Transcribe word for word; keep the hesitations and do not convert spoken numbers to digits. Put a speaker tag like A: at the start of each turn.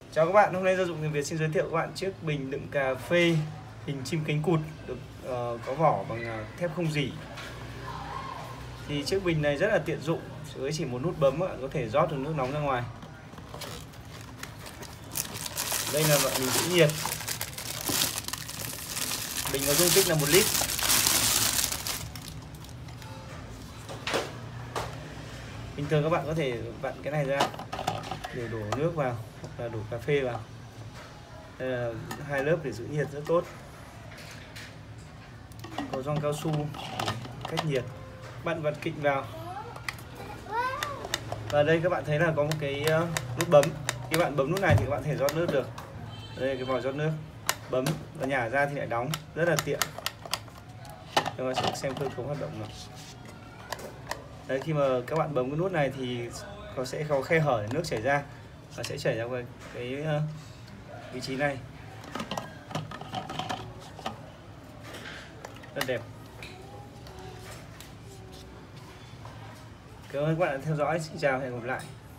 A: Chào các bạn, hôm nay Gia Dụng Người Việt xin giới thiệu các bạn chiếc bình đựng cà phê hình chim cánh cụt được uh, có vỏ bằng uh, thép không rỉ. Thì chiếc bình này rất là tiện dụng, với chỉ một nút bấm uh, có thể rót được nước nóng ra ngoài. Đây là loại bình giữ nhiệt. Bình có dung tích là một lít. Bình thường các bạn có thể vặn cái này ra để đổ nước vào hoặc là đổ cà phê vào. Đây là hai lớp để giữ nhiệt rất tốt. Có gioăng cao su để cách nhiệt. Bạn vặn kịnh vào. Và đây các bạn thấy là có một cái nút bấm. Khi bạn bấm nút này thì các bạn có thể rót nước được. Đây là cái vòi rót nước. Bấm và nhả ra thì lại đóng, rất là tiện. Chúng ta sẽ xem cơ cấu hoạt động nào. Đấy, khi mà các bạn bấm cái nút này thì nó sẽ có khe hở để nước chảy ra và sẽ chảy ra cái, cái uh, vị trí này. Rất đẹp. Cảm ơn các bạn đã theo dõi. Xin chào và hẹn gặp lại.